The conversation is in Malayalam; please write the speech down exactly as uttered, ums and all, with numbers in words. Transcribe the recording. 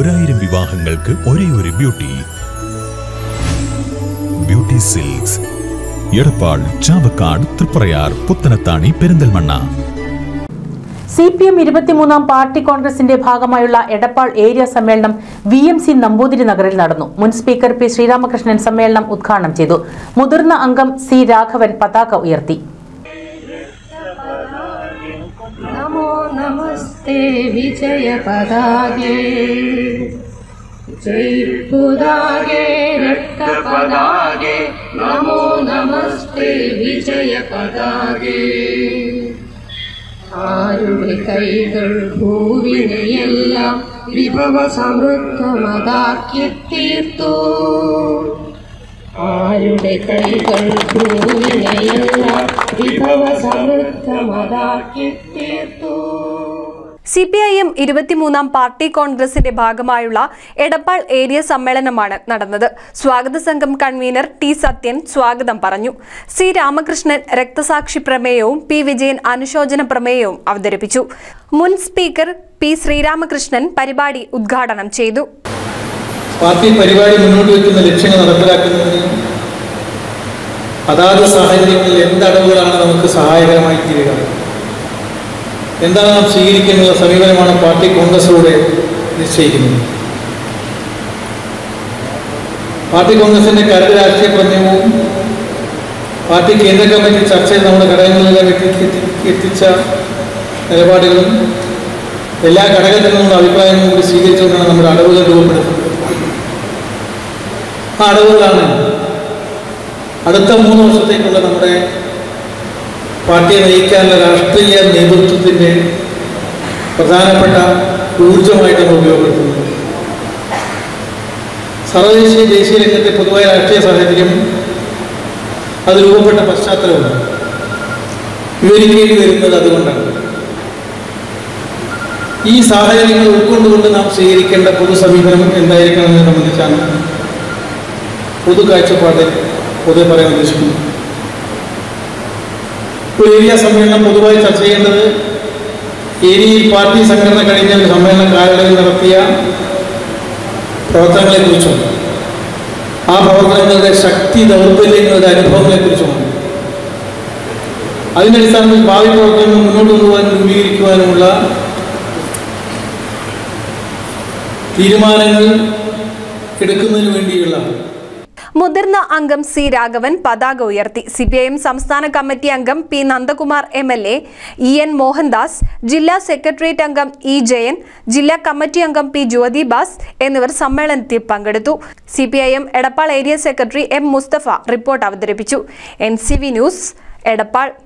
ഒരായിരം വിവാഹങ്ങൾക്ക് ഒരേ ഒരു beauty. Beauty silks, Edappal, Chavakkad, Triprayar, Puthanathani, Perinthalmanna. C P M ഇരുപത്തിമൂന്നാം പാർട്ടി കോൺഗ്രസിന്റെ ഭാഗമായുള്ള എടപ്പാൾ ഏരിയ സമ്മേളനം വി എം സി നമ്പൂതിരി നഗറിൽ നടന്നു. മുൻ സ്പീക്കർ പി ശ്രീരാമകൃഷ്ണൻ സമ്മേളനം ഉദ്ഘാടനം ചെയ്തു. മുതിർന്ന അംഗം സി രാഘവൻ പതാക ഉയർത്തി. നമോ നമസ്തേ വിജയ പതാകേ, ജയ്പുതാകേ രക്തപതാകേ, നമോ നമസ്തേ വിജയ പതാകേ. ആരുടെ കൈകൾ ഭൂവിനെയെല്ലാം വിഭവ സമൃദ്ധമതാക്കി തീർത്തു, ആരുടെ കൈകൾ ഭൂവിനെയെല്ലാം വിഭവ സമൃദ്ധമതാക്കി തീർത്തു. സി പി ഐ എം ഇരുപത്തിമൂന്നാം പാർട്ടി കോൺഗ്രസിന്റെ ഭാഗമായുള്ള എടപ്പാൾ ഏരിയ സമ്മേളനമാണ് നടന്നത്. സ്വാഗത സംഘം കൺവീനർ ടി സത്യൻ സ്വാഗതം പറഞ്ഞു. സി രാമകൃഷ്ണൻ രക്തസാക്ഷി പ്രമേയവും പി വിജയൻ അനുശോചന പ്രമേയവും അവതരിപ്പിച്ചു. മുൻ സ്പീക്കർ പി ശ്രീരാമകൃഷ്ണൻ പരിപാടി ഉദ്ഘാടനം ചെയ്തു. പാർട്ടി പരിപാടി മുന്നോട്ട് വയ്ക്കുന്ന ലക്ഷ്യങ്ങൾ നടപ്പിലാക്കുന്നതിന് അതാത് സാഹചര്യങ്ങളിൽ എന്തടവുകളാണ് നമുക്ക് സഹായകരമായി തീരുക, എന്താണ് നാം സ്വീകരിക്കുന്ന സമീപനമാണ് പാർട്ടി കോൺഗ്രസിലൂടെ നിശ്ചയിക്കുന്നത്. പാർട്ടി കോൺഗ്രസിന്റെ കരട് രാഷ്ട്രീയ പ്രമേയവും പാർട്ടി കേന്ദ്ര കമ്മിറ്റി ചർച്ചയിൽ നമ്മുടെ ഘടകങ്ങളിലെല്ലാം എത്തിച്ച നിലപാടുകളും എല്ലാ ഘടകത്തിൽ നിന്നുള്ള അഭിപ്രായങ്ങളും കൂടി സ്വീകരിച്ചുകൊണ്ടാണ് നമ്മുടെ അടവുകൾ രൂപപ്പെടുത്തുന്നത്. ആ അടവുകളാണ് അടുത്ത മൂന്ന് വർഷത്തേക്കുള്ള നമ്മുടെ പാർട്ടിയെ നയിക്കാനുള്ള രാഷ്ട്രീയ നേതൃത്വത്തിൻ്റെ പ്രധാനപ്പെട്ട ഊർജമായിട്ട് നമ്മൾ ഉപയോഗപ്പെടുത്തുന്നത്. സർവദേശീയ ദേശീയ രംഗത്തെ പൊതുവായ രാഷ്ട്രീയ സാഹചര്യം, അത് രൂപപ്പെട്ട പശ്ചാത്തലവും വിവരിക്കേണ്ടി വരുന്നത് അതുകൊണ്ടാണ്. ഈ സാഹചര്യങ്ങൾ ഉൾക്കൊണ്ടുകൊണ്ട് നാം സ്വീകരിക്കേണ്ട പൊതു സമീപനം എന്തായിരിക്കണമെന്ന് സംബന്ധിച്ചാണ് പൊതു കാഴ്ചപ്പാടിൽ പൊതുവെ പറയാൻ ഉദ്ദേശിക്കുന്നു. ഒരു ഏരിയ സമ്മേളനം പൊതുവായി ചർച്ച ചെയ്യേണ്ടത് ഏരിയയിൽ പാർട്ടി സംഘടന കഴിഞ്ഞ ഒരു സമ്മേളന കാലയളവിൽ നടത്തിയ പ്രവർത്തനങ്ങളെക്കുറിച്ചും ആ പ്രവർത്തനങ്ങളുടെ ശക്തി ദൗർബല്യങ്ങളുടെ അനുഭവങ്ങളെക്കുറിച്ചുമാണ്. അതിൻ്റെ അടിസ്ഥാനത്തിൽ ഭാവി പ്രവർത്തനങ്ങൾ മുന്നോട്ട് കൊണ്ടുപോകാനും രൂപീകരിക്കുവാനുമുള്ള തീരുമാനങ്ങൾ എടുക്കുന്നതിന് വേണ്ടിയുള്ള മുതിർന്ന അംഗം സി രാഘവൻ പതാക ഉയർത്തി. സി പി ഐ എം സംസ്ഥാന കമ്മിറ്റി അംഗം P Nandakumar M L A, E N Mohandas, ജില്ലാ സെക്രട്ടേറിയറ്റ് അംഗം ഇ ജയൻ, ജില്ലാ കമ്മിറ്റി അംഗം പി ജ്യോതിബാസ് എന്നിവർ സമ്മേളനത്തിൽ പങ്കെടുത്തു. C P I M Edappal area secretary M Musthafa report അവതരിപ്പിച്ചു. N C V news, Edappal.